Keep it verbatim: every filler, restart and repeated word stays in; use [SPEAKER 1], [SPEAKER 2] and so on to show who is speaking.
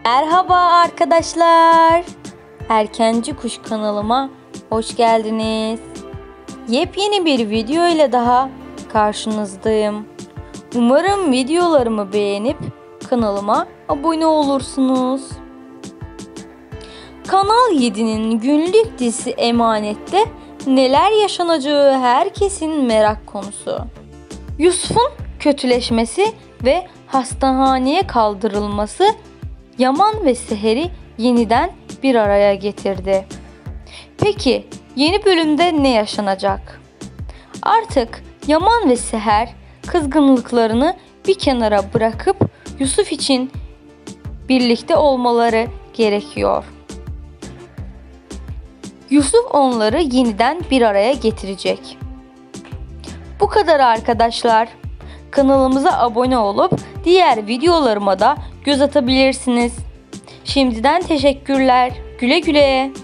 [SPEAKER 1] Merhaba arkadaşlar. Erkenci Kuş kanalıma hoş geldiniz. Yepyeni bir video ile daha karşınızdayım. Umarım videolarımı beğenip kanalıma abone olursunuz. Kanal yedi'nin günlük dizisi Emanet'te neler yaşanacağı herkesin merak konusu. Yusuf'un kötüleşmesi ve hastaneye kaldırılması Yaman ve Seher'i yeniden bir araya getirdi. Peki yeni bölümde ne yaşanacak? Artık Yaman ve Seher kızgınlıklarını bir kenara bırakıp Yusuf için birlikte olmaları gerekiyor. Yusuf onları yeniden bir araya getirecek. Bu kadar arkadaşlar. Kanalımıza abone olup diğer videolarıma da göz atabilirsiniz. Şimdiden teşekkürler. Güle güle.